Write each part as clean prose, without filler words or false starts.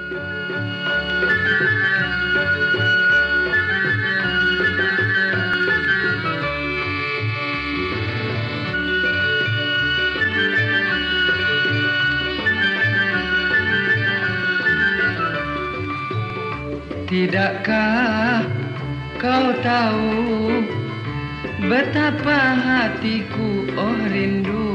Tidakkah kau tahu betapa hatiku rindu?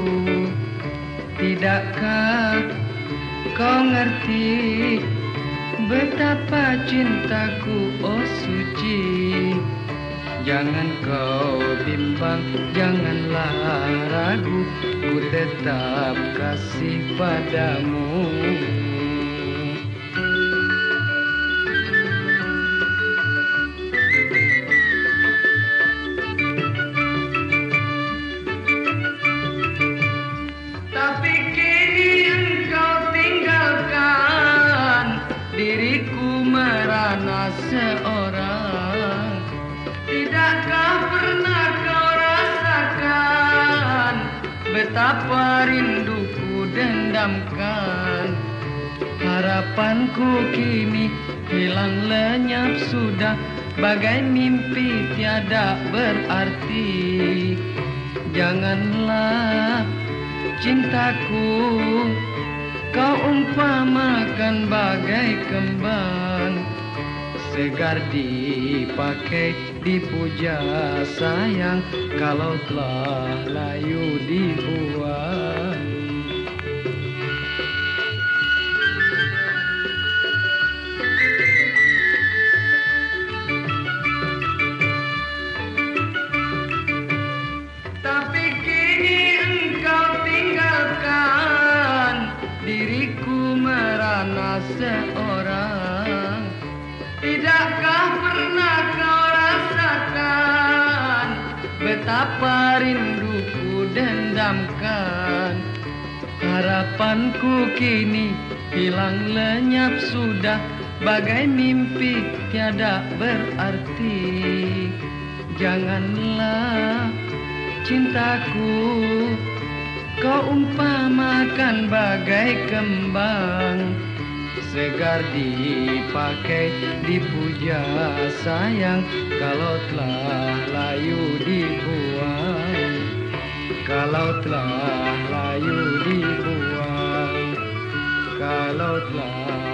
Tidakkah kau ngerti betapa cintaku suci? Jangan kau bimbang, janganlah ragu, ku tetap kasih padamu. Tapi kini engkau tinggalkan, diriku merana seorang. Tidakkah pernah kau rasakan betapa rinduku dendamkan? Harapanku kini hilang lenyap sudah, bagai mimpi tiada berarti. Janganlah cintaku kau umpamakan bagai kembang, segar dipakai dipuja sayang, kalau telah layu dibuang. Tapi kini engkau tinggalkan, diriku merana seorang. Tidakkah pernah kau rasakan betapa rinduku dendamkan? Harapanku kini hilang lenyap sudah, bagai mimpi tiada berarti. Janganlah cintaku kau umpamakan bagai kembang, segar dipakai dipuja sayang, kalau telah layu dibuang. Kalau telah layu dibuang, kalau telah